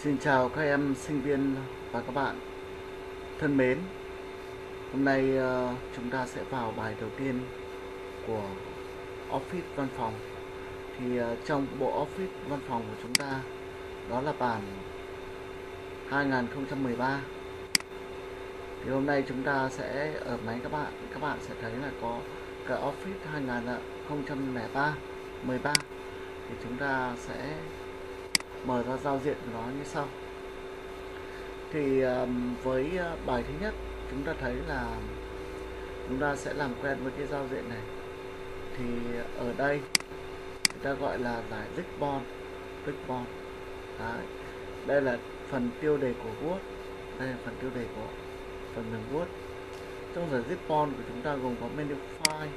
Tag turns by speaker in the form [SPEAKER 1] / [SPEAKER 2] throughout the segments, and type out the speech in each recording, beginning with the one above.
[SPEAKER 1] Xin chào các em sinh viên và các bạn thân mến. Hôm nay chúng ta sẽ vào bài đầu tiên của Office văn phòng. Thì trong bộ Office văn phòng của chúng ta, đó là bản 2013. Thì hôm nay chúng ta sẽ ở máy các bạn sẽ thấy là có cái Office 2003, 13. Thì chúng ta sẽ mở ra giao diện của nó như sau. Thì với bài thứ nhất, chúng ta thấy là chúng ta sẽ làm quen với cái giao diện này. Thì ở đây người ta gọi là giải Ribbon. Đây là phần tiêu đề của Word. Đây là phần tiêu đề của phần mềm Word. Trong giải Ribbon của chúng ta gồm có menu file.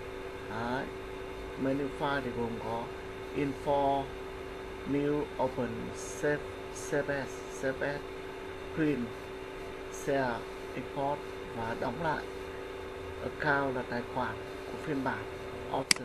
[SPEAKER 1] Menu file thì gồm có Info, New, Open, Save as, Print, Share, Import và đóng lại. Account là tài khoản của phiên bản. Option.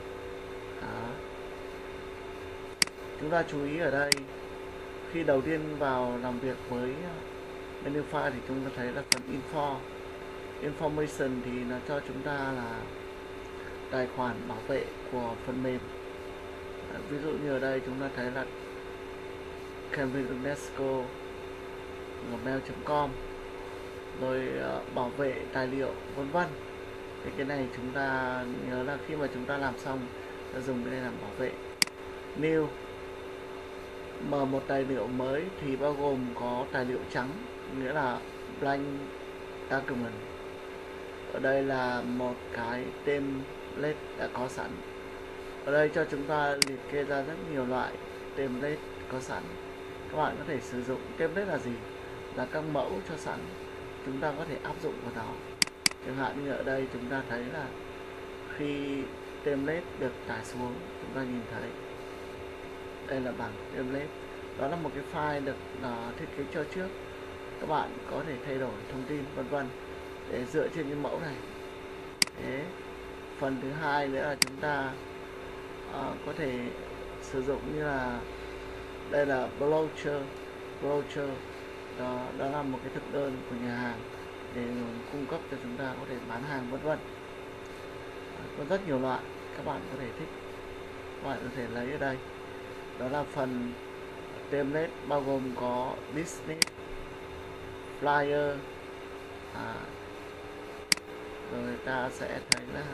[SPEAKER 1] Chúng ta chú ý ở đây, khi đầu tiên vào làm việc với menu file thì chúng ta thấy là phần Info. Information thì nó cho chúng ta là tài khoản bảo vệ của phần mềm. Ví dụ như ở đây chúng ta thấy là Cambridge UNESCO, mail.com, rồi bảo vệ tài liệu vân vân. Thì cái này chúng ta nhớ là khi mà chúng ta làm xong ta dùng cái này làm bảo vệ. New, mở một tài liệu mới thì bao gồm có tài liệu trắng, nghĩa là blank document. Ở đây là một cái template đã có sẵn. Ở đây cho chúng ta liệt kê ra rất nhiều loại template có sẵn. Các bạn có thể sử dụng. Template là gì? Là các mẫu cho sẵn, chúng ta có thể áp dụng vào đó. Chẳng hạn như ở đây chúng ta thấy là khi template được tải xuống, chúng ta nhìn thấy đây là bảng template. Đó là một cái file được thiết kế cho trước. Các bạn có thể thay đổi thông tin vân vân để dựa trên cái mẫu này. Thế phần thứ hai nữa là chúng ta có thể sử dụng như là đây là brochure. Đó là một cái thực đơn của nhà hàng để cung cấp cho chúng ta có thể bán hàng vân vân. Có rất nhiều loại, các bạn có thể thích, các bạn có thể lấy ở đây. Đó là phần template bao gồm có business, flyer. Rồi ta sẽ thấy là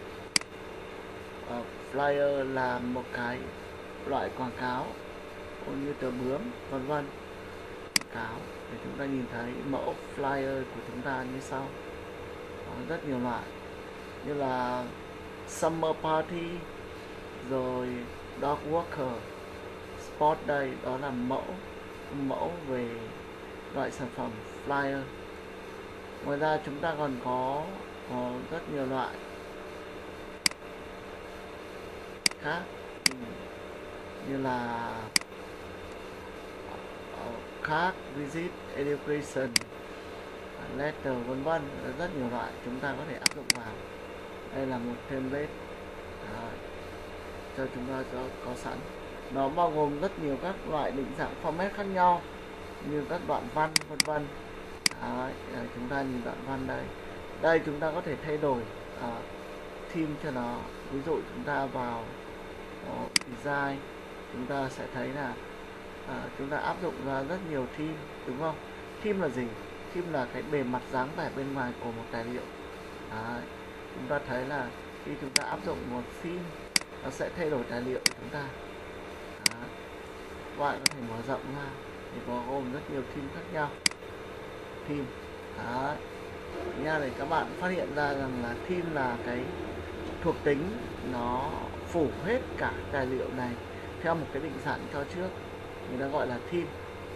[SPEAKER 1] flyer là một cái loại quảng cáo như tờ bướm vân vân. Cáo để chúng ta nhìn thấy mẫu flyer của chúng ta như sau. Có rất nhiều loại như là summer party, rồi dog walker, sport day. Đó là mẫu về loại sản phẩm flyer. Ngoài ra chúng ta còn có rất nhiều loại khác như là visit, education, letter vân vân. Rất nhiều loại chúng ta có thể áp dụng vào. Đây là một template cho chúng ta có sẵn. Nó bao gồm rất nhiều các loại định dạng format khác nhau, như các đoạn văn vân vân. Chúng ta nhìn đoạn văn đây. Đây chúng ta có thể thay đổi theme cho nó. Ví dụ chúng ta vào design, chúng ta sẽ thấy là chúng ta áp dụng ra rất nhiều theme, đúng không? Theme là gì? Theme là cái bề mặt dáng vẻ bên ngoài của một tài liệu. Chúng ta thấy là khi chúng ta áp dụng một theme, nó sẽ thay đổi tài liệu của chúng ta. Các bạn có thể mở rộng ra thì có gồm rất nhiều theme khác nhau. Theme nha, để các bạn phát hiện ra rằng là theme là cái thuộc tính, nó phủ hết cả tài liệu này theo một cái định dạng cho trước, người ta gọi là theme.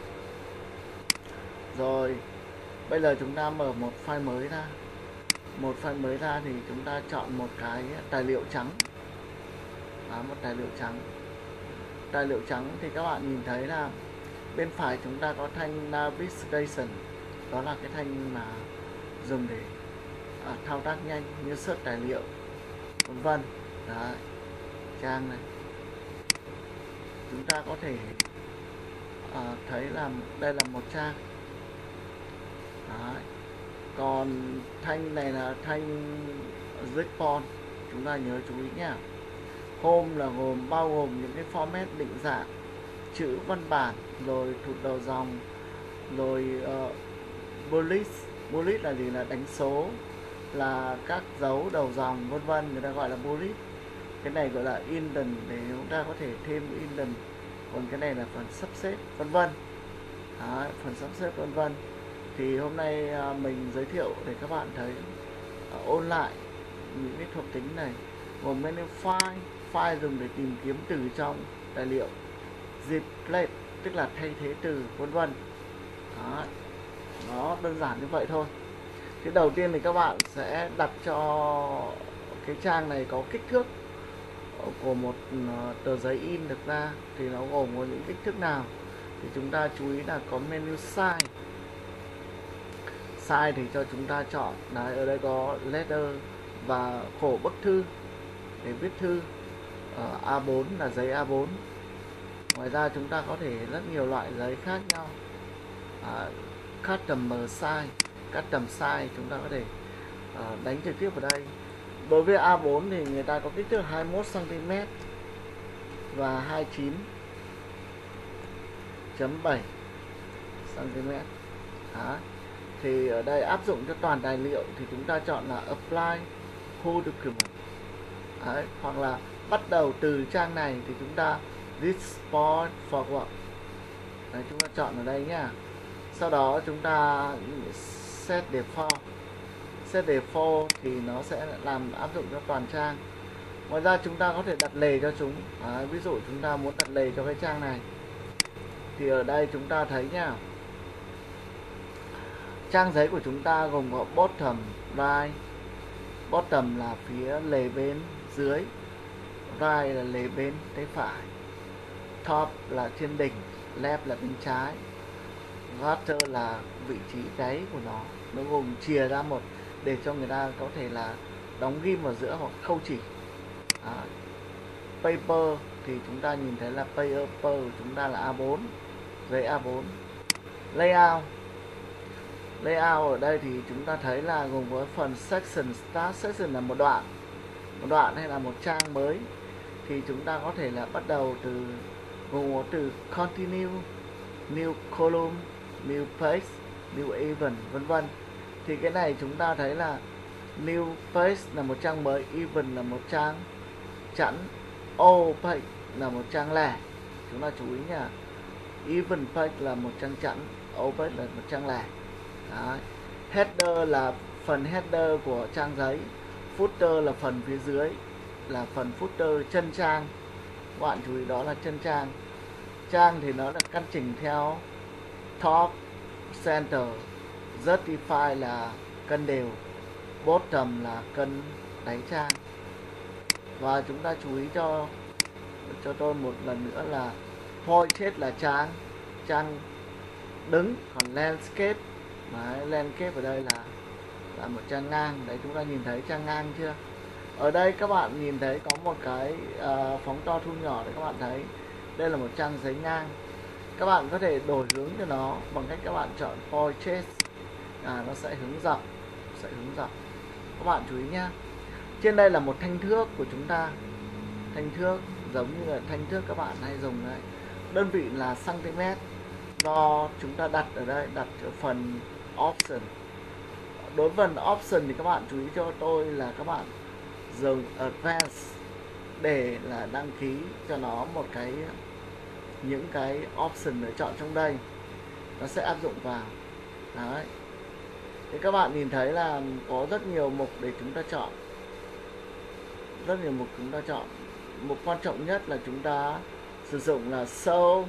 [SPEAKER 1] Rồi bây giờ chúng ta mở một file mới ra. Thì chúng ta chọn một cái tài liệu trắng. Một tài liệu trắng thì các bạn nhìn thấy là bên phải chúng ta có thanh navigation. Đó là cái thanh mà dùng để thao tác nhanh như search tài liệu vân vân. Trang này chúng ta có thể thấy là đây là một trang. Đấy. Còn thanh này là thanh Zipon, chúng ta nhớ chú ý nhé. Home là bao gồm những cái format định dạng, chữ văn bản, rồi thụt đầu dòng, rồi bullet là gì, là đánh số, là các dấu đầu dòng vân vân, người ta gọi là bullet. Cái này gọi là indent để chúng ta có thể thêm indent, còn cái này là phần sắp xếp vân vân. Phần sắp xếp vân vân. Thì hôm nay mình giới thiệu để các bạn thấy ôn lại những cái thuộc tính này, gồm menu file dùng để tìm kiếm từ trong tài liệu, replace tức là thay thế từ vân vân. Nó đơn giản như vậy thôi. Thì đầu tiên thì các bạn sẽ đặt cho cái trang này có kích thước của một tờ giấy in được ra thì nó gồm có những kích thước nào, thì chúng ta chú ý là có menu size. Size thì cho chúng ta chọn. Đấy, ở đây có letter và khổ bức thư để viết thư. A4 là giấy A4. Ngoài ra chúng ta có thể rất nhiều loại giấy khác nhau. Custom size chúng ta có thể đánh trực tiếp vào đây. Đối với A4 thì người ta có kích thước 21 cm và 29.7 cm. Thì ở đây áp dụng cho toàn tài liệu thì chúng ta chọn là apply whole document. Hoặc là bắt đầu từ trang này thì chúng ta export forward. Đấy, chúng ta chọn ở đây nhá. Sau đó chúng ta set default thì nó sẽ làm áp dụng cho toàn trang. Ngoài ra chúng ta có thể đặt lề cho chúng. Ví dụ chúng ta muốn đặt lề cho cái trang này thì ở đây chúng ta thấy nhá, trang giấy của chúng ta gồm có bottom, right. Bottom là phía lề bên dưới, right là lề bên tay phải, top là trên đỉnh, left là bên trái, gutter là vị trí đáy của nó gồm chìa ra một để cho người ta có thể là đóng ghim vào giữa hoặc khâu chỉ. Paper thì chúng ta nhìn thấy là paper của chúng ta là A4, giấy A4. Layout ở đây thì chúng ta thấy là gồm có phần section. Start section là một đoạn hay là một trang mới, thì chúng ta có thể là bắt đầu từ gồm có từ continue, new column, new page, new event vân vân. Thì cái này chúng ta thấy là new page là một trang mới, event là một trang chẵn, all page là một trang lẻ. Chúng ta chú ý nha, event page là một trang chẵn, all page là một trang lẻ. Đấy. Header là phần header của trang giấy, footer là phần phía dưới, là phần footer chân trang. Các bạn chú ý đó là chân trang. Trang thì nó là căn chỉnh theo top, center, justify là cân đều, bottom là cân đáy trang. Và chúng ta chú ý cho tôi một lần nữa là portrait là trang đứng, còn landscape. Đấy, landscape ở đây là một trang ngang. Đấy, chúng ta nhìn thấy trang ngang chưa? Ở đây các bạn nhìn thấy có một cái phóng to thu nhỏ để các bạn thấy đây là một trang giấy ngang. Các bạn có thể đổi hướng cho nó bằng cách các bạn chọn portrait, nó sẽ hướng dọc, Các bạn chú ý nhá. Trên đây là một thanh thước của chúng ta. Thanh thước giống như là thanh thước các bạn hay dùng đấy. Đơn vị là cm. Do chúng ta đặt ở đây, đặt ở phần option. Đối với phần option thì các bạn chú ý cho tôi là các bạn dùng advanced để là đăng ký cho nó một cái những cái option để chọn trong đây, nó sẽ áp dụng vào. Đấy. Thì các bạn nhìn thấy là có rất nhiều mục để chúng ta chọn. Mục quan trọng nhất là chúng ta sử dụng là show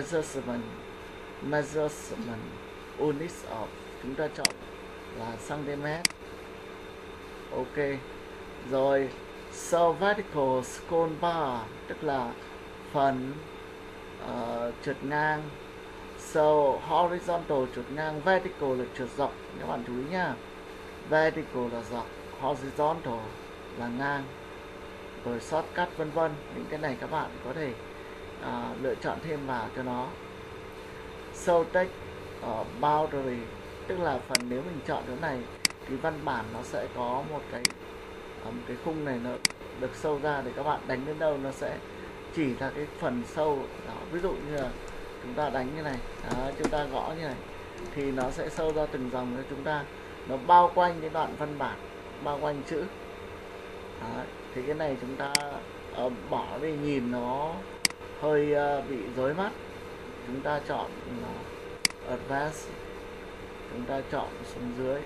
[SPEAKER 1] measurement units of, chúng ta chọn là cm. Ok. Rồi show vertical scroll bar tức là phần trượt ngang. So horizontal trượt ngang, vertical là trượt dọc. Các bạn chú ý nhá. Vertical là dọc, horizontal là ngang. Rồi shortcut vân vân. Những cái này các bạn có thể lựa chọn thêm vào cho nó. show text boundary, tức là phần nếu mình chọn chỗ này thì văn bản nó sẽ có một cái khung này nó được show ra, để các bạn đánh đến đâu nó sẽ chỉ ra cái phần show đó. Ví dụ như là chúng ta đánh như này đó, chúng ta gõ như này thì nó sẽ show ra từng dòng cho chúng ta, nó bao quanh cái đoạn văn bản, bao quanh chữ đó. Thì cái này chúng ta bỏ đi nhìn nó hơi bị rối mắt. Chúng ta chọn advanced, chúng ta chọn xuống dưới,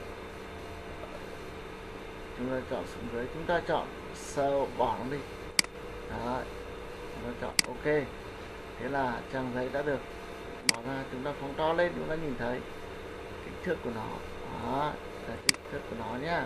[SPEAKER 1] chúng ta chọn xuống dưới, chúng ta chọn show, bỏ nó đi đó, chúng ta chọn ok. Thế là trang giấy đã được bỏ ra. Chúng ta phóng to lên, chúng ta nhìn thấy kích thước của nó đó, là kích thước của nó nhá.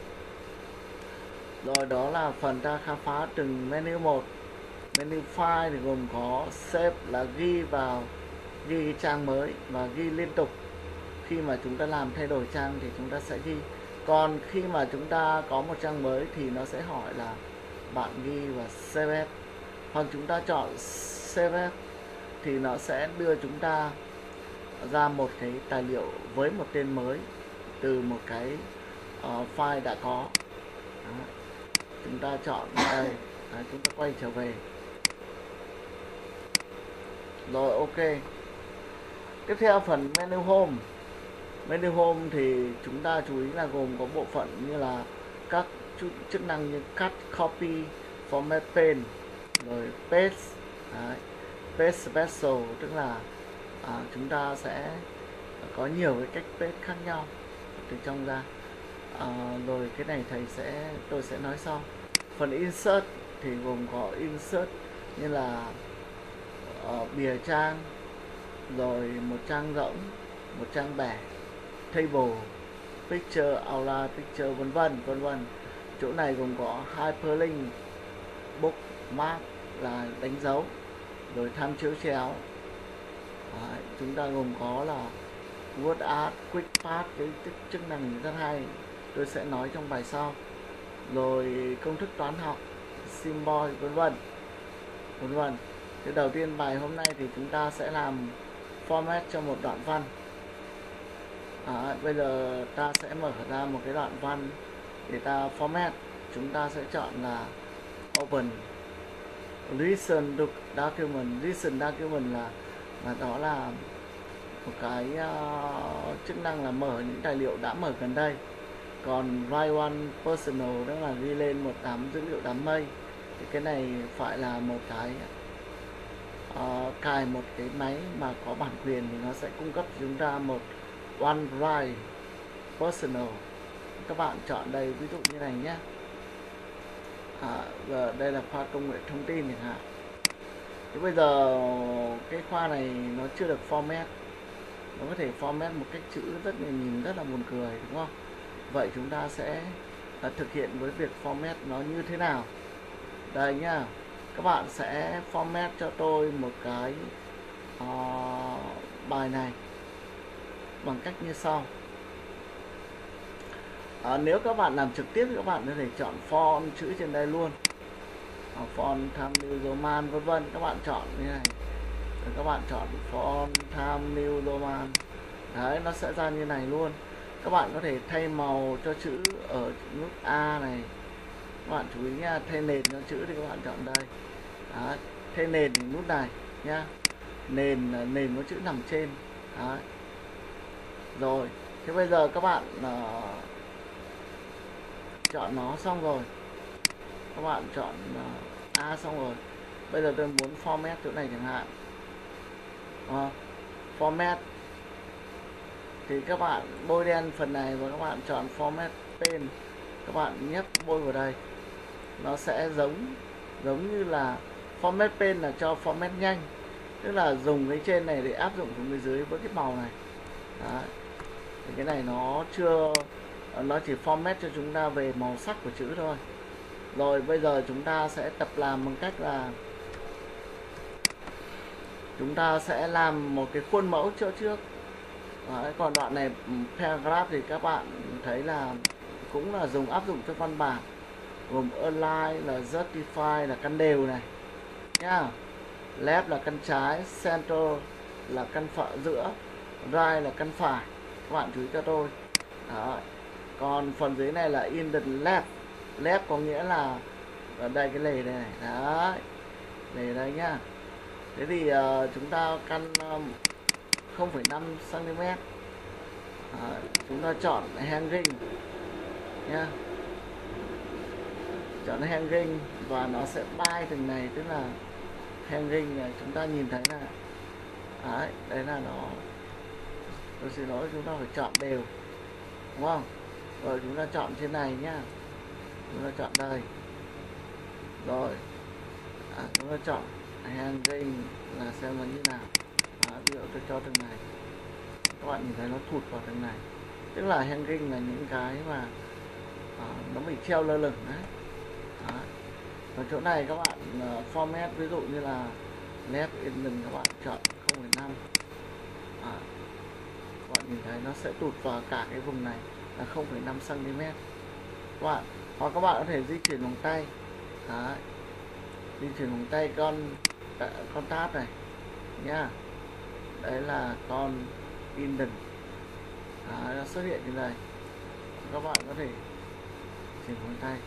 [SPEAKER 1] Rồi đó là phần ta khám phá từng menu một. Menu file thì gồm có save là ghi vào, ghi cái trang mới và ghi liên tục. Khi mà chúng ta làm thay đổi trang thì chúng ta sẽ ghi. Còn khi mà chúng ta có một trang mới thì nó sẽ hỏi là bạn ghi và save as. Hoặc chúng ta chọn save as thì nó sẽ đưa chúng ta ra một cái tài liệu với một tên mới từ một cái file đã có. Đó. Chúng ta chọn đây. Đấy, chúng ta quay trở về. Rồi ok. Tiếp theo phần menu home. Menu home thì chúng ta chú ý là gồm có bộ phận như là các chức năng như cut, copy, format pen, rồi paste. Đấy. Paste special tức là chúng ta sẽ có nhiều cái cách paste khác nhau từ trong ra. Rồi cái này tôi sẽ nói sau. Phần insert thì gồm có insert như là bìa trang, rồi một trang rỗng, một trang bẻ, table, picture, outline picture, vân vân. Chỗ này gồm có hyperlink, bookmark là đánh dấu, rồi tham chiếu chéo. Đấy, chúng ta gồm có là word art, quick path, cái chức năng rất hay, tôi sẽ nói trong bài sau. Rồi công thức toán học, symbol, vân vân. Thì đầu tiên bài hôm nay thì chúng ta sẽ làm format cho một đoạn văn. Bây giờ ta sẽ mở ra một cái đoạn văn để ta format. Chúng ta sẽ chọn là open recent document. Recent document là đó là một cái chức năng là mở những tài liệu đã mở gần đây. Còn write one personal đó là ghi lên một đám dữ liệu đám mây. Thì cái này phải là một cái cài một cái máy mà có bản quyền thì nó sẽ cung cấp cho chúng ta một one write personal. Các bạn chọn đây ví dụ như này nhé. Đây là khoa công nghệ thông tin chẳng hạn. Thế bây giờ cái khoa này nó chưa được format. Nó có thể format một cách chữ nhìn rất là buồn cười, đúng không? Vậy chúng ta sẽ thực hiện với việc format nó như thế nào. Đây nhá. Các bạn sẽ format cho tôi một cái bài này bằng cách như sau. Nếu các bạn làm trực tiếp thì các bạn có thể chọn font chữ trên đây luôn, font Times New Roman vân vân. Các bạn chọn như này, rồi các bạn chọn font Times New Roman. Đấy, nó sẽ ra như này luôn. Các bạn có thể thay màu cho chữ ở nút A này. Các bạn chú ý nha, thay nền cho chữ thì các bạn chọn đây. Đấy, thay nền thì nút này nhá. Nền có chữ nằm trên. Đấy. Rồi, thế bây giờ các bạn chọn nó xong rồi. Các bạn chọn A xong rồi. Bây giờ tôi muốn format chỗ này chẳng hạn. Format thì các bạn bôi đen phần này và các bạn chọn format pen. Các bạn nhấp bôi vào đây. Nó sẽ giống như là format pen là cho format nhanh, tức là dùng cái trên này để áp dụng xuống bên dưới với cái màu này. Đấy. Thì cái này nó chỉ format cho chúng ta về màu sắc của chữ thôi. Rồi bây giờ chúng ta sẽ tập làm bằng cách là chúng ta sẽ làm một cái khuôn mẫu cho trước. Đấy, còn đoạn này paragraph thì các bạn thấy là cũng là áp dụng cho văn bản, gồm align là justify là căn đều này nhá, left là căn trái, center là căn phải giữa, right là căn phải, các bạn chú ý cho tôi. Đó. Còn phần dưới này là in the left, left có nghĩa là ở đây cái lề này, đấy, lề đây nhá. Thế thì chúng ta căn 0,5 cm. Chúng ta chọn hanging nhá, chọn hanging và nó sẽ bay từng này, tức là hanging này chúng ta nhìn thấy là đấy, đấy là nó, tôi xin lỗi, chúng ta phải chọn đều, đúng không? Rồi chúng ta chọn trên này nhá, chúng ta chọn đây, rồi chúng ta chọn hanging là xem nó như nào. Ví dụ tôi cho từng này, các bạn nhìn thấy nó thụt vào từng này, tức là hanging là những cái mà nó bị treo lơ lửng đấy. Ở chỗ này các bạn format, ví dụ như là left in, các bạn chọn 0,5. Các bạn nhìn thấy nó sẽ tụt vào cả cái vùng này là 0,5 cm các bạn. Hoặc các bạn có thể di chuyển bằng tay. Đấy. Di chuyển bằng tay con tab này nhá. Đấy là con indent. Nó xuất hiện như này. Các bạn có thể chuyển bằng tay.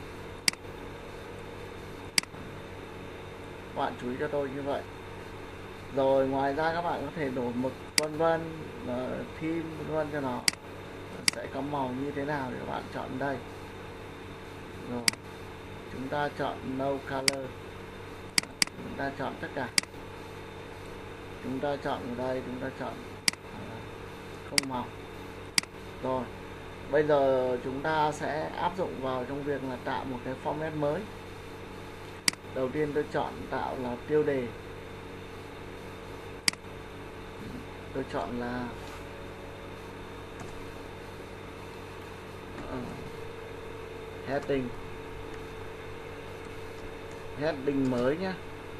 [SPEAKER 1] Các bạn chú ý cho tôi như vậy. Rồi ngoài ra các bạn có thể đổ mực vân vân, theme vân vân cho nó sẽ có màu như thế nào để các bạn chọn đây. Rồi chúng ta chọn no color, chúng ta chọn tất cả, chúng ta chọn ở đây, chúng ta chọn không màu. Rồi bây giờ chúng ta sẽ áp dụng vào trong việc là tạo một cái format mới. Đầu tiên tôi chọn tạo là tiêu đề, tôi chọn là heading mới nhé.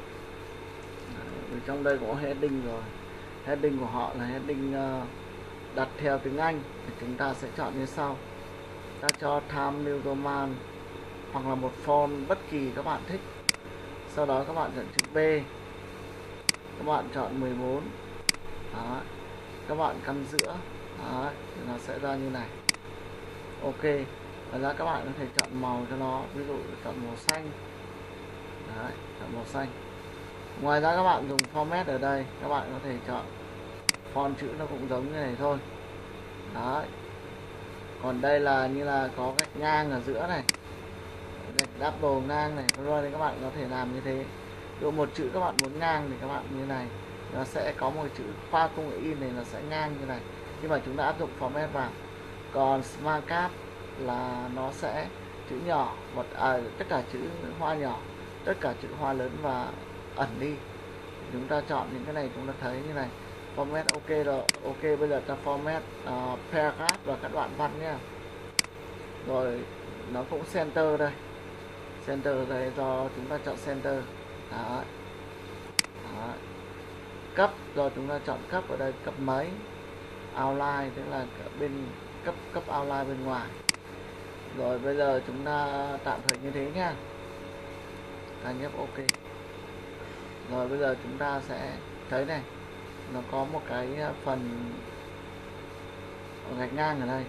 [SPEAKER 1] Trong đây có heading rồi, heading của họ là heading đặt theo tiếng Anh thì chúng ta sẽ chọn như sau. Ta cho Time New Roman hoặc là một font bất kỳ các bạn thích. Sau đó các bạn chọn chữ B, các bạn chọn 14. Đó. Các bạn căn giữa. Đó. Thì nó sẽ ra như này. Ok. Và ra các bạn có thể chọn màu cho nó, ví dụ chọn màu xanh. Đấy, chọn màu xanh. Ngoài ra các bạn dùng format ở đây, các bạn có thể chọn font chữ nó cũng giống như này thôi. Đấy. Còn đây là như là có gạch ngang ở giữa này, gạch double ngang này, rồi các bạn có thể làm như thế. Ví dụ một chữ các bạn muốn ngang thì các bạn như này, nó sẽ có một chữ khoa công nghệ in này, nó sẽ ngang như này khi mà chúng ta áp dụng format vào. Còn smart cap là nó sẽ chữ nhỏ, tất cả chữ hoa nhỏ, tất cả chữ hoa lớn và ẩn đi. Chúng ta chọn những cái này, chúng ta thấy như này. Format ok rồi. Ok, bây giờ ta format paragraph và các đoạn văn nhé. Rồi nó cũng center đây, center đây do chúng ta chọn center. Đó. Đó. Cấp do chúng ta chọn cấp ở đây, cấp mấy. Outline tức là bên cấp outline bên ngoài. Rồi bây giờ chúng ta tạm thời như thế nhá. Ta nhấp ok. Rồi bây giờ chúng ta sẽ thấy này, nó có một cái phần gạch ngang ở đây,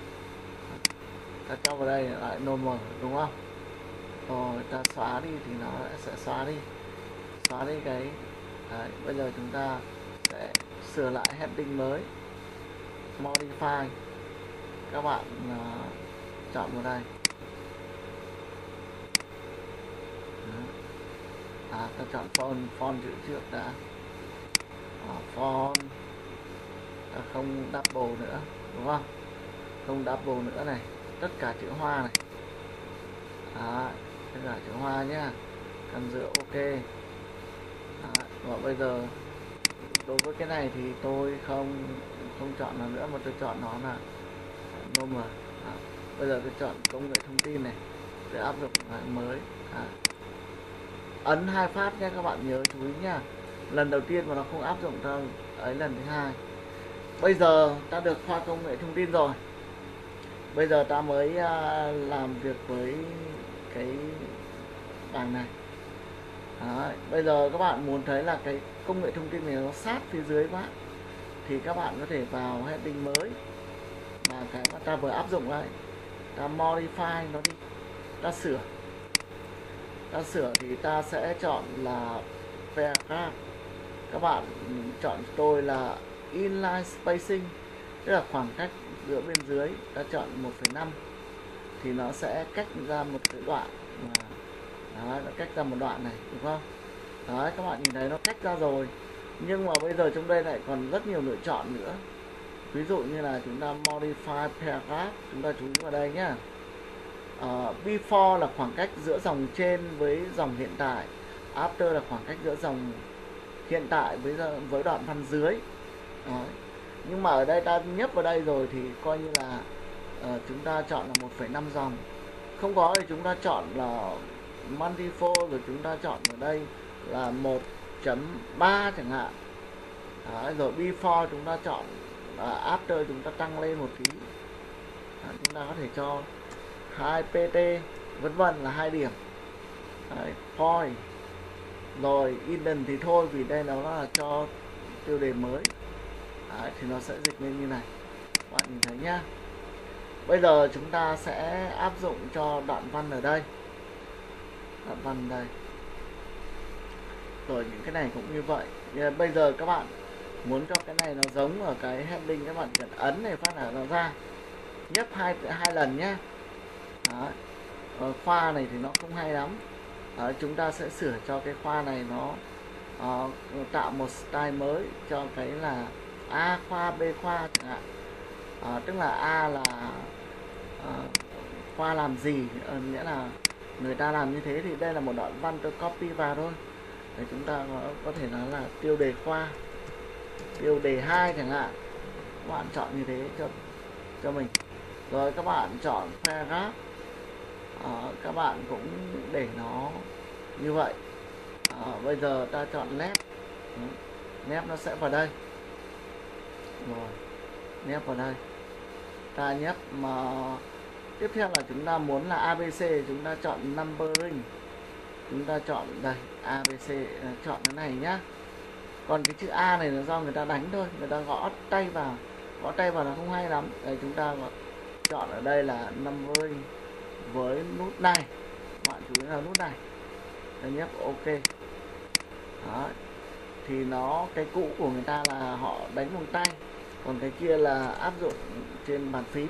[SPEAKER 1] ta cho vào đây lại normal, đúng không? Rồi ta xóa đi thì nó sẽ xóa đi cái đấy. Bây giờ chúng ta sẽ sửa lại heading mới, modify, các bạn chọn vào đây. Ta chọn font chữ trước đã. Font ta không double nữa, đúng không? Không double nữa này, tất cả chữ hoa này. Tất cả chữ hoa nhá, căn giữa ok. Và bây giờ đối với cái này thì tôi không chọn nó nữa, mà tôi chọn nó là normal. Bây giờ tôi chọn công nghệ thông tin này để áp dụng mới. Ấn 2 phát nhé, các bạn nhớ chú ý nhá. Lần đầu tiên mà nó không áp dụng cho ấy, lần thứ hai. Bây giờ ta được khoa công nghệ thông tin rồi. Bây giờ ta mới làm việc với cái bảng này. Đấy. Bây giờ các bạn muốn thấy là cái công nghệ thông tin này nó sát phía dưới quá, thì các bạn có thể vào heading mới mà cái mà ta vừa áp dụng lại, ta modify nó đi, ta sửa thì ta sẽ chọn là paragraph. Các bạn chọn tôi là inline spacing, tức là khoảng cách giữa bên dưới, ta chọn 1,5 thì nó sẽ cách ra một cái đoạn mà đấy, nó cách ra một đoạn này, đúng không? Đấy, các bạn nhìn thấy nó cách ra rồi, nhưng mà bây giờ trong đây lại còn rất nhiều lựa chọn nữa. Ví dụ như là chúng ta modify paragraph, chúng ta chú ý vào đây nhé. Before là khoảng cách giữa dòng trên với dòng hiện tại, after là khoảng cách giữa dòng hiện tại với đoạn văn dưới. Đấy. Nhưng mà ở đây ta nhấp vào đây rồi thì coi như là chúng ta chọn là 1,5 dòng. Không có thì chúng ta chọn là multifold, rồi chúng ta chọn ở đây là 1.3 chẳng hạn. Đấy, rồi before chúng ta chọn after chúng ta tăng lên một tí. Đấy, chúng ta có thể cho 2 pt vân vân là 2 điểm. Đấy, point. Rồi indent thì thôi, vì đây nó là cho tiêu đề mới. Đấy, thì nó sẽ dịch lên như này, các bạn nhìn thấy nhá. Bây giờ chúng ta sẽ áp dụng cho đoạn văn ở đây, đoạn văn đây, rồi những cái này cũng như vậy. Bây giờ các bạn muốn cho cái này nó giống ở cái heading, các bạn cần ấn này phát là nó ra, nhấp hai lần nhé. Khoa này thì nó không hay lắm. Chúng ta sẽ sửa cho cái khoa này nó tạo một style mới cho cái là A khoa, B khoa chẳng hạn. Tức là A là khoa làm gì, nghĩa là người ta làm như thế, thì đây là một đoạn văn tôi copy vào thôi. Để chúng ta có thể nói là tiêu đề khoa, tiêu đề 2 chẳng hạn. Các bạn chọn như thế cho mình. Rồi các bạn chọn paragraph, các bạn cũng để nó như vậy. Bây giờ ta chọn left, left nó sẽ vào đây. Rồi nhấp vào đây, ta nhấp mà tiếp theo là chúng ta muốn là ABC, chúng ta chọn numbering, chúng ta chọn đây ABC, chọn cái này nhá. Còn cái chữ A này là do người ta đánh thôi, người ta gõ tay vào nó không hay lắm. Đây chúng ta chọn ở đây là numbering với nút này, các bạn chú ý là nút này, ta nhấp OK. Đó, thì nó cái cũ của người ta là họ đánh bằng tay, còn cái kia là áp dụng trên bàn phím.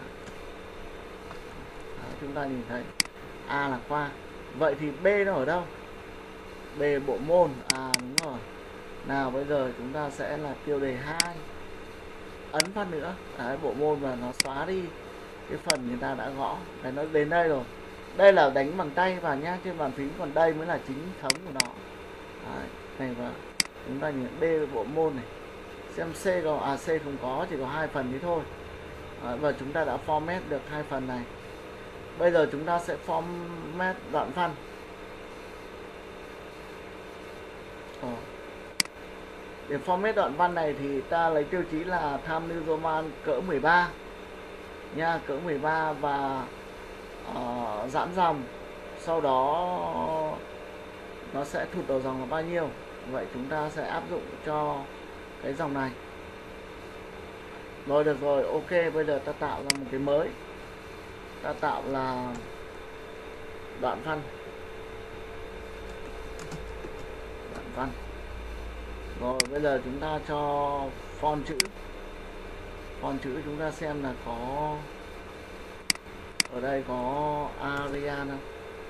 [SPEAKER 1] Đó, chúng ta nhìn thấy A là khoa. Vậy thì B nó ở đâu? B bộ môn. Đúng rồi. Nào bây giờ chúng ta sẽ là tiêu đề 2, ấn phát nữa. Đấy, bộ môn, và nó xóa đi cái phần người ta đã gõ. Đấy, nó đến đây rồi. Đây là đánh bằng tay vào nhá, trên bàn phím, còn đây mới là chính thống của nó. Đấy, này, và chúng ta nhìn B bộ môn này, xem C có C không có, chỉ có 2 phần thế thôi. Và chúng ta đã format được 2 phần này. Bây giờ chúng ta sẽ format đoạn văn. Để format đoạn văn này thì ta lấy tiêu chí là Times New Roman cỡ 13 nha, cỡ 13 và giãn dòng. Sau đó nó sẽ thụt đầu dòng là bao nhiêu. Vậy chúng ta sẽ áp dụng cho cái dòng này. Rồi, được rồi, OK. Bây giờ ta tạo ra một cái mới, ta tạo là đoạn văn. Rồi bây giờ chúng ta cho font chữ chúng ta xem là có ở đây có Arial không?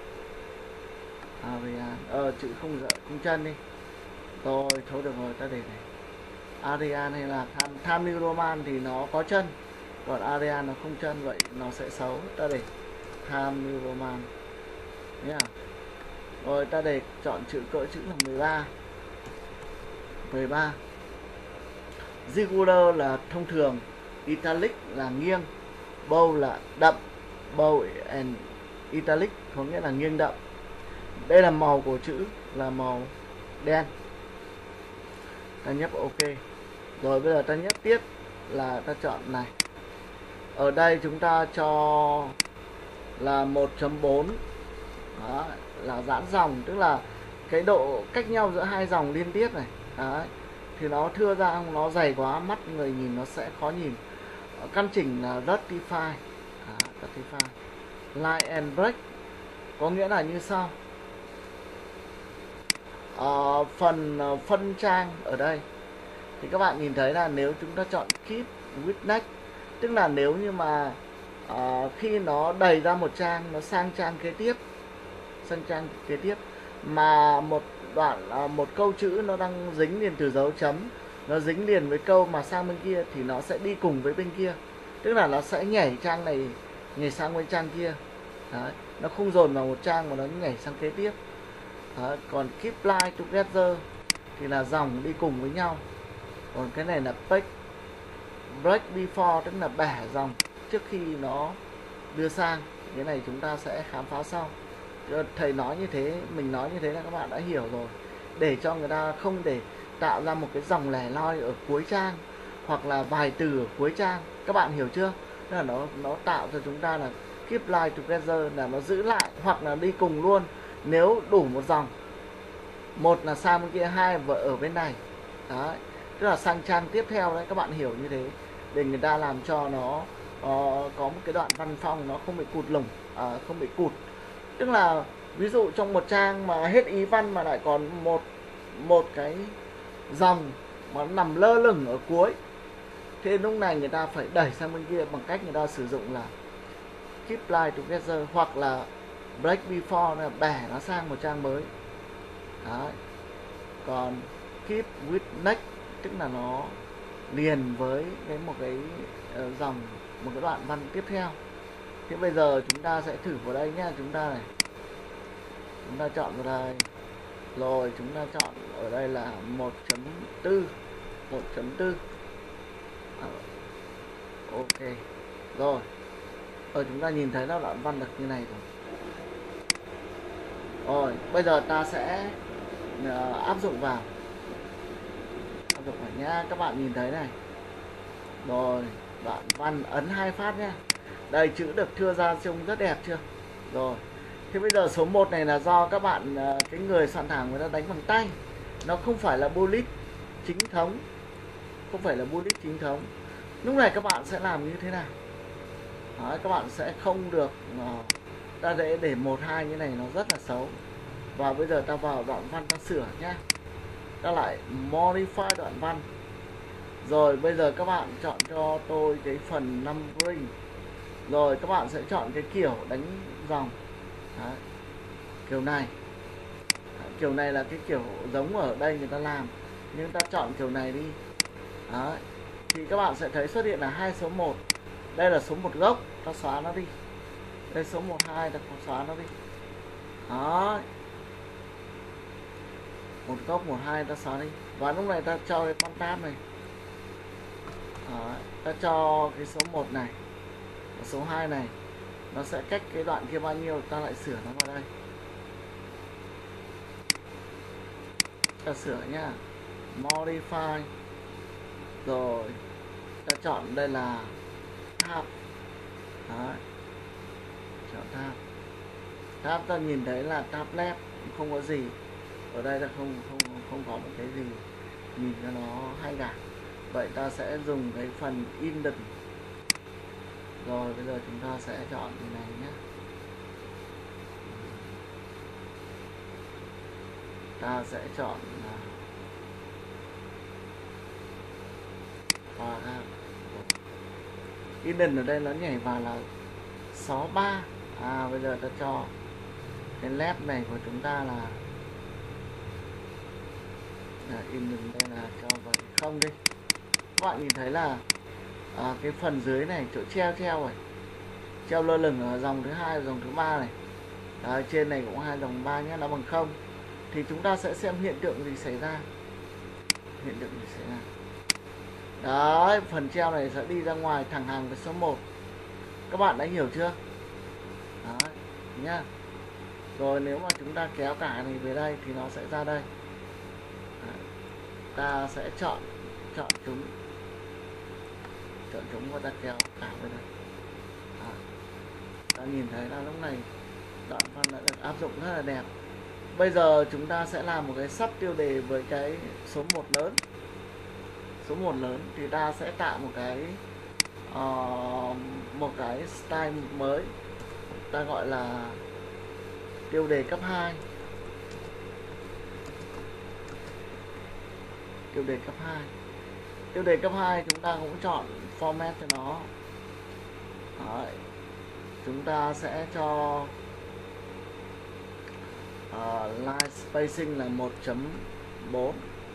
[SPEAKER 1] Arial, chữ không chân đi. Rồi thôi được rồi, ta để này. Arial hay là Times New Roman thì nó có chân, còn Arial nó không chân, vậy nó sẽ xấu. Ta để Times New Roman nhá. Rồi ta để chọn cỡ chữ là 13. Regular là thông thường, italic là nghiêng, bold là đậm, bold and italic có nghĩa là nghiêng đậm. Đây là màu của chữ là màu đen. Ta nhấp OK. Rồi bây giờ ta nhấp tiếp là ta chọn này. Ở đây chúng ta cho là 1.4. Đó, là giãn dòng, tức là cái độ cách nhau giữa hai dòng liên tiếp này. Đấy. thì nó thưa ra, nó dày quá mắt người nhìn nó sẽ khó nhìn. Căn chỉnh là Justify. Justify line and break có nghĩa là như sau. Phần phân trang ở đây thì các bạn nhìn thấy là nếu chúng ta chọn keep with next, tức là nếu như mà khi nó đầy ra một trang, nó sang trang kế tiếp, mà một đoạn một câu chữ nó đang dính liền từ dấu chấm, nó dính liền với câu mà sang bên kia thì nó sẽ đi cùng với bên kia, tức là nó sẽ nhảy trang này nhảy sang bên trang kia. Đấy, nó không dồn vào một trang mà nó nhảy sang kế tiếp. Đấy, còn keep line together thì là dòng đi cùng với nhau. Còn cái này là break before, tức là bẻ dòng trước khi nó đưa sang. Cái này chúng ta sẽ khám phá sau. Thầy nói như thế, mình nói như thế là các bạn đã hiểu rồi, để cho người ta không để tạo ra một cái dòng lẻ loi ở cuối trang hoặc là vài từ ở cuối trang. Các bạn hiểu chưa? Tức là nó tạo cho chúng ta là keep line together, là nó giữ lại hoặc là đi cùng luôn nếu đủ một dòng. Một là sang bên kia, hai và ở bên này. Đấy, tức là sang trang tiếp theo đấy, các bạn hiểu như thế để người ta làm cho nó có một cái đoạn văn phong nó không bị cụt lủng, không bị cụt. Tức là ví dụ trong một trang mà hết ý văn mà lại còn một cái dòng mà nó nằm lơ lửng ở cuối, thế lúc này người ta phải đẩy sang bên kia bằng cách người ta sử dụng là keep line together hoặc là break before, là bẻ nó sang một trang mới. Đấy. Còn keep with next tức là nó liền với một cái dòng, một cái đoạn văn tiếp theo. Thế bây giờ chúng ta sẽ thử vào đây nhé. Chúng ta chọn vào đây, rồi chúng ta chọn ở đây là 1.4. Ok rồi, chúng ta nhìn thấy nó đoạn văn được như này rồi. Rồi bây giờ ta sẽ áp dụng vào nhá. Các bạn nhìn thấy này, rồi đoạn văn ấn 2 phát nhé. Đây, chữ được thưa ra trông rất đẹp chưa? Rồi, thế bây giờ số 1 này là do các bạn, cái người soạn thảo người ta đánh bằng tay, nó không phải là bullet chính thống, Lúc này các bạn sẽ làm như thế nào? Đấy, các bạn sẽ không được ta để 1, 2 như này, nó rất là xấu. Và bây giờ ta vào đoạn văn ta sửa nhé. Ta lại modify đoạn văn. Rồi bây giờ các bạn chọn cho tôi cái phần numbering. Rồi các bạn sẽ chọn cái kiểu đánh dòng. Đấy, kiểu này. Kiểu này là cái kiểu giống ở đây người ta làm, nhưng ta chọn kiểu này đi. Đấy, thì các bạn sẽ thấy xuất hiện là 2 số 1. Đây là số 1 gốc, ta xóa nó đi. Đây số 12, ta xóa nó đi. Đấy, 1 gốc, 12 ta xóa đi. Và lúc này ta cho cái con tab này. Đấy, ta cho cái số 1 này, số 2 này, nó sẽ cách cái đoạn kia bao nhiêu, ta lại sửa nó vào đây. Ta sửa nhá, modify. Rồi ta chọn đây là tab. Đấy, chọn tab. Tab ta nhìn thấy là tab left, không có gì ở đây, là không có một cái gì nhìn cho nó hay cả. Vậy ta sẽ dùng cái phần indent. Rồi bây giờ chúng ta sẽ chọn cái này nhé. Ta sẽ chọn là indent ở đây nó nhảy vào là 63. Bây giờ ta cho cái left này của chúng ta là indent đây là cho vào 0 đi. Các bạn nhìn thấy là cái phần dưới này chỗ treo rồi, treo lơ lửng ở dòng thứ 2 và dòng thứ 3 này. Đấy, trên này cũng 2 dòng 3 nhé, nó bằng 0. Thì chúng ta sẽ xem hiện tượng gì xảy ra. Đấy, phần treo này sẽ đi ra ngoài thẳng hàng với số 1. Các bạn đã hiểu chưa? Đấy, nhá. Rồi nếu mà chúng ta kéo cả này về đây thì nó sẽ ra đây. Đấy, ta sẽ chọn chúng và ta kéo cả về đây. Ta nhìn thấy là lúc này đoạn văn đã được áp dụng rất là đẹp. Bây giờ chúng ta sẽ làm một cái sub tiêu đề với cái số 1 lớn. số 1 lớn thì ta sẽ tạo một cái style mới, ta gọi là tiêu đề cấp 2. Tiêu đề cấp 2. Tiêu đề cấp 2 chúng ta cũng chọn format cho nó. Đấy. Chúng ta sẽ cho line spacing là 1.4.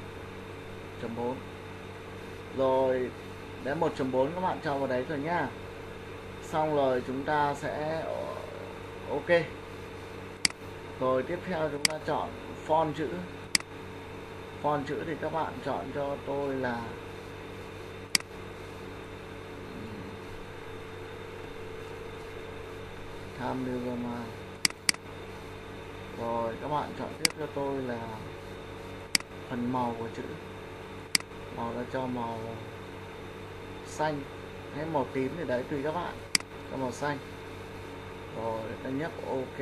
[SPEAKER 1] Rồi đến 1.4 các bạn cho vào đấy rồi nhá. Xong rồi chúng ta sẽ ok. Rồi tiếp theo chúng ta chọn font chữ. Font chữ thì các bạn chọn cho tôi là Times New Roman. Rồi các bạn chọn tiếp cho tôi là phần màu của chữ. Màu là cho màu xanh hay màu tím thì đấy tùy các bạn, cho màu xanh. Rồi ta nhấp ok.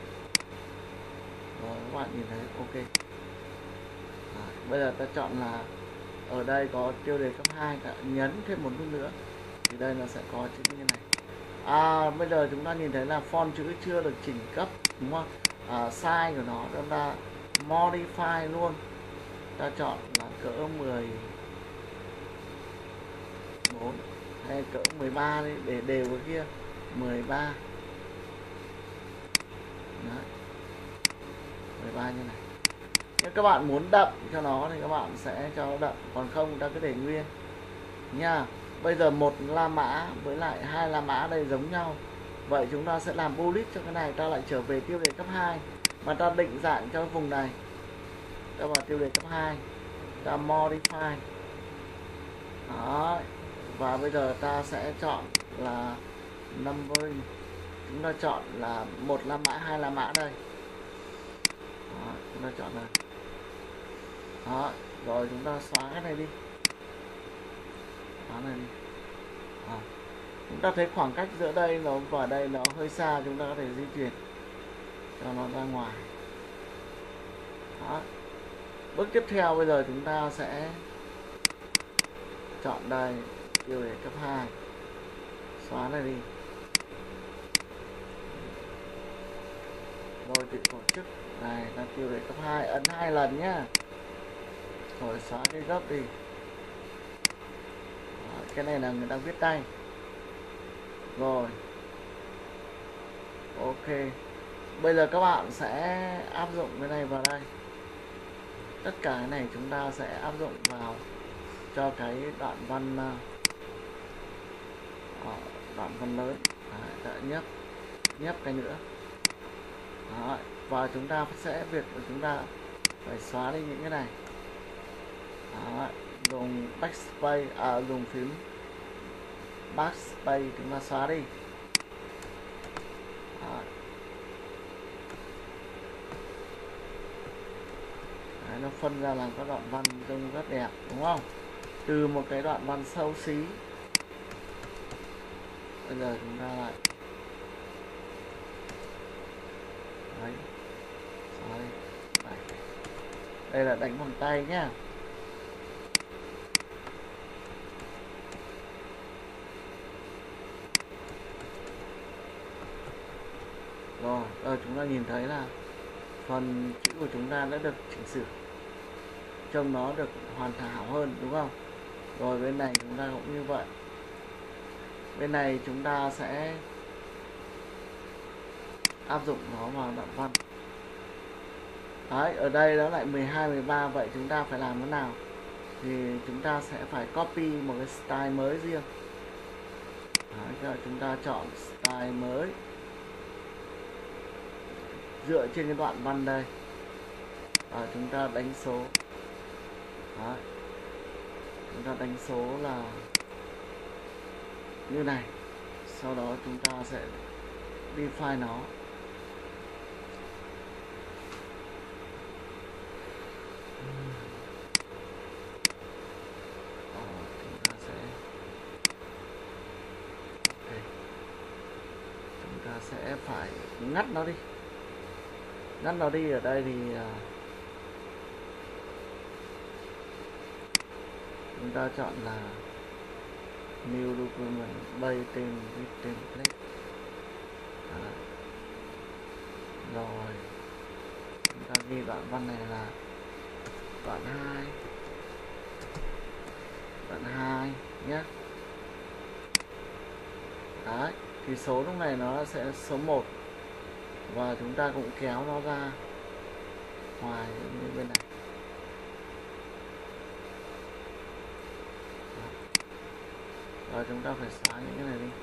[SPEAKER 1] Rồi các bạn nhìn thấy ok. Bây giờ ta chọn là ở đây có tiêu đề cấp 2, ta nhấn thêm một nút nữa thì đây nó sẽ có chữ như này. Bây giờ chúng ta nhìn thấy là font chữ chưa được chỉnh cấp, đúng không? Size của nó chúng ta modify luôn, ta chọn là cỡ 14 hay cỡ 13 đi để đều cái kia, 13. Đấy. 13 như này. Nếu các bạn muốn đậm cho nó thì các bạn sẽ cho đậm, còn không ta cứ để nguyên nha. Bây giờ một La Mã với lại 2 La Mã đây giống nhau. Vậy chúng ta sẽ làm bullet cho cái này, ta lại trở về tiêu đề cấp 2 mà ta định dạng cho vùng này. Ta vào tiêu đề cấp 2, ta modify. Đó. Và bây giờ ta sẽ chọn là numbering. Chúng ta chọn là 1 La Mã, 2 La Mã đây. Đó, chúng ta chọn này. Đó, rồi chúng ta xóa cái này đi. Xóa này đi. Đó. Chúng ta thấy khoảng cách giữa đây nó và đây nó hơi xa, chúng ta có thể di chuyển cho nó ra ngoài. Đó. Bước tiếp theo bây giờ chúng ta sẽ chọn đây tiêu đề cấp 2, xóa này đi. Rồi tự tổ chức này là tiêu đề cấp 2, ấn 2 lần nhá. Rồi xóa cái gốc đi. Đó, cái này là người ta viết tay. Rồi ok, bây giờ các bạn sẽ áp dụng cái này vào đây. Tất cả cái này chúng ta sẽ áp dụng vào cho cái đoạn văn lớn. Đấy, nhấp cái nữa. Đó, và chúng ta sẽ việc của chúng ta phải xóa đi những cái này. Đó, dùng backspace, dùng phím backspace chúng ta xóa đi. Đó. Đấy, nó phân ra làm các đoạn văn trông rất đẹp, đúng không? Từ một cái đoạn văn xấu xí, bây giờ chúng ta lại đấy, xóa đi. Đây là đánh bằng tay nhá. Rồi, chúng ta nhìn thấy là phần chữ của chúng ta đã được chỉnh sửa, trông nó được hoàn hảo hơn, đúng không? Rồi bên này chúng ta cũng như vậy. Bên này chúng ta sẽ áp dụng nó vào đoạn văn. Đấy, ở đây nó lại 12, 13, vậy chúng ta phải làm thế nào? Thì chúng ta sẽ phải copy một cái style mới riêng. Đấy, chúng ta chọn style mới dựa trên cái đoạn văn đây, và chúng ta đánh số. Đấy. Chúng ta đánh số là như này, sau đó chúng ta sẽ define nó. Chúng ta sẽ okay. Chúng ta sẽ phải ngắt nó đi. Ngắt nó đi ở đây thì chúng ta chọn là new document, base tên with template. Đó. Rồi chúng ta ghi đoạn văn này là đoạn 2 nhé. Đấy, thì số lúc này nó sẽ số 1 và chúng ta cũng kéo nó ra ngoài bên này. Đó. Rồi chúng ta phải xóa những cái này đi.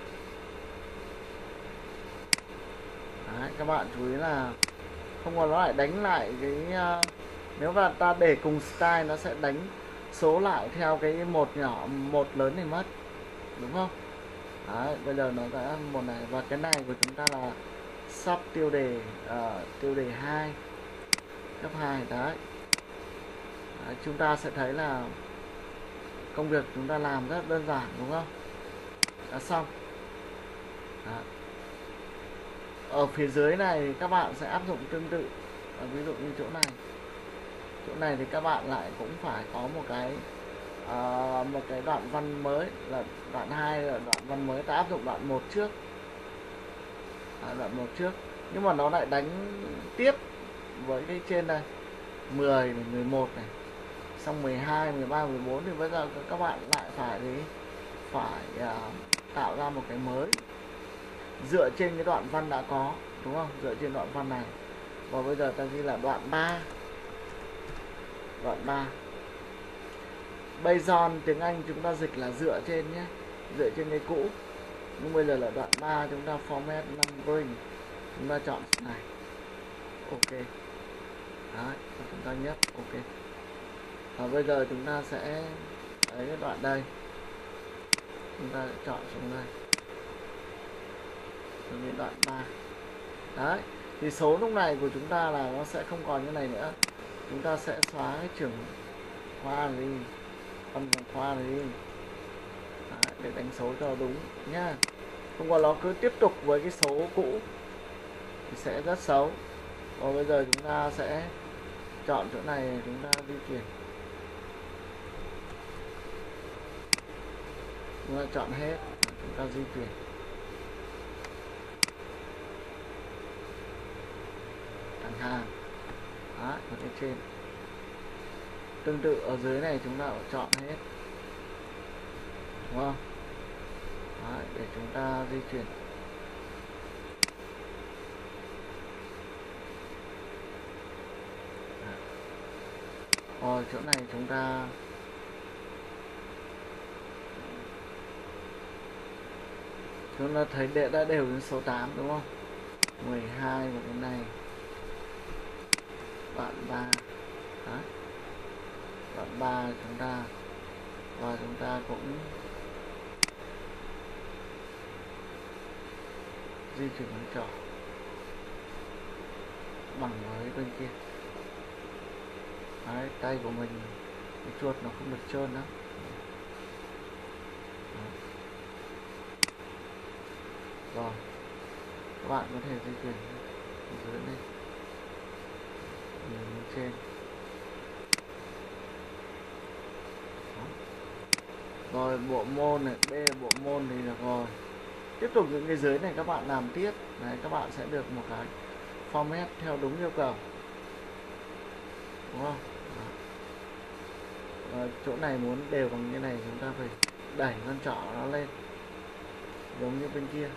[SPEAKER 1] Đấy, các bạn chú ý là không còn nó lại đánh lại cái nếu mà ta để cùng style nó sẽ đánh số lại theo cái một nhỏ một lớn này mất, đúng không? Đấy, bây giờ nó đã một này và cái này của chúng ta là sub tiêu đề 2 cấp 2. Đấy. Đấy, chúng ta sẽ thấy là công việc chúng ta làm rất đơn giản, đúng không? Đã xong. Đấy. Ở phía dưới này các bạn sẽ áp dụng tương tự. Ví dụ như chỗ này thì các bạn lại cũng phải có một cái đoạn văn mới là đoạn 2 là đoạn văn mới, ta áp dụng đoạn 1 trước. Đoạn 1 trước, nhưng mà nó lại đánh tiếp với cái trên đây 10 này, 11 này, xong 12, 13, 14 thì bây giờ các bạn lại phải tạo ra một cái mới dựa trên cái đoạn văn đã có, đúng không? Dựa trên đoạn văn này. Và bây giờ ta ghi là đoạn 3. Based on tiếng Anh chúng ta dịch là dựa trên nhé, dựa trên cái cũ. Nhưng bây giờ là đoạn 3 chúng ta format numbering, chúng ta chọn này, ok. Đấy, chúng ta nhấp ok. Và bây giờ chúng ta sẽ lấy cái đoạn đây, chúng ta chọn xuống đây, cái đoạn 3. Đấy, thì số lúc này của chúng ta là nó sẽ không còn như này nữa. Chúng ta sẽ xóa cái trưởng khoa đi, văn phòng khoa đi. Đấy, để đánh số cho đúng nhá. Không có nó cứ tiếp tục với cái số cũ thì sẽ rất xấu. Và bây giờ chúng ta sẽ chọn chỗ này, chúng ta di chuyển, chúng ta chọn hết, chúng ta di chuyển thẳng hàng. Đó, ở cái trên. Tương tự ở dưới này chúng ta chọn hết, đúng không? Đó, để chúng ta di chuyển. Rồi chỗ này chúng ta thấy đã đều đến số 8, đúng không? 12 và cái này đoạn 3. Đó. Đoạn 3 chúng ta, và chúng ta cũng di chuyển ngón trỏ bằng với bên kia. Đấy, tay của mình cái chuột nó không được trơn lắm. Rồi các bạn có thể di chuyển dưới đây, trên. Đó. Rồi bộ môn này, B là bộ môn thì được rồi. Tiếp tục những cái dưới này các bạn làm tiếp. Đấy, các bạn sẽ được một cái format theo đúng yêu cầu, đúng không? Chỗ này muốn đều bằng như này chúng ta phải đẩy con trỏ nó lên giống như bên kia.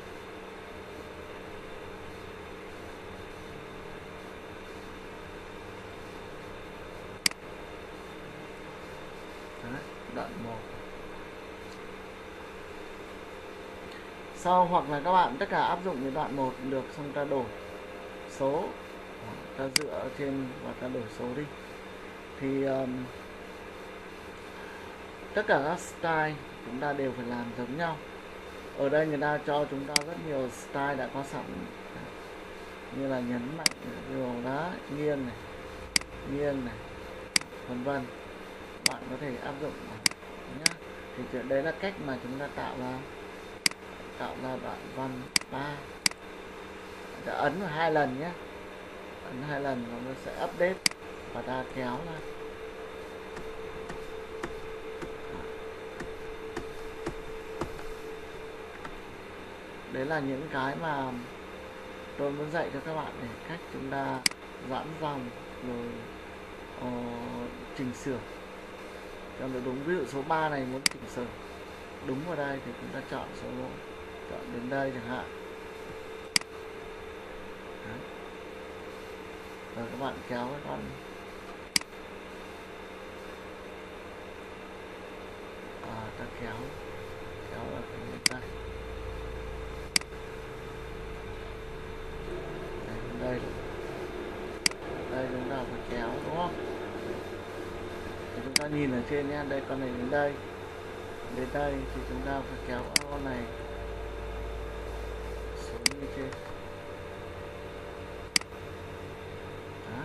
[SPEAKER 1] Đấy, đoạn 1. Sau hoặc là các bạn tất cả áp dụng cái đoạn 1 được, xong ta đổi số, ta dựa trên và ta đổi số đi. Thì tất cả các style chúng ta đều phải làm giống nhau. Ở đây người ta cho chúng ta rất nhiều style đã có sẵn, như là nhấn mạnh điều đó, nghiêng này, vân vân. Bạn có thể áp dụng nhé. Thì đấy là cách mà chúng ta tạo ra đoạn văn 3. Ta ấn vào 2 lần nhé, ấn 2 lần nó sẽ update và ta kéo ra. Đấy là những cái mà tôi muốn dạy cho các bạn để cách chúng ta giãn dòng rồi chỉnh sửa cho nó đúng. Ví dụ số 3 này muốn chỉnh sửa đúng vào đây thì chúng ta chọn đến đây chẳng hạn. Đấy. Rồi các bạn kéo cái con ta kéo ở bên đây. Đây chúng ta phải kéo đúng không? Thì chúng ta nhìn ở trên nhé, đây con này đến đây thì chúng ta phải kéo con này xuống như trên. Đó.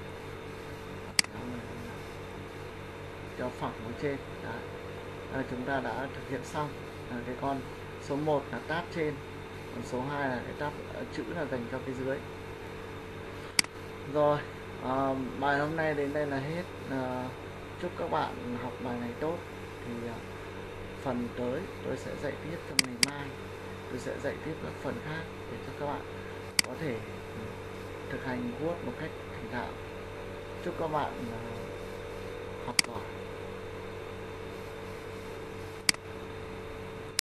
[SPEAKER 1] Kéo phẳng ở trên. Đó. Chúng ta đã thực hiện xong. Cái con số 1 là tab trên, còn số 2 là cái tab chữ là dành cho cái dưới. Rồi, bài hôm nay đến đây là hết. Chúc các bạn học bài này tốt. Thì phần tới tôi sẽ dạy tiếp trong ngày mai. Tôi sẽ dạy tiếp các phần khác để cho các bạn có thể thực hành Word một cách thành thạo. Chúc các bạn học giỏi.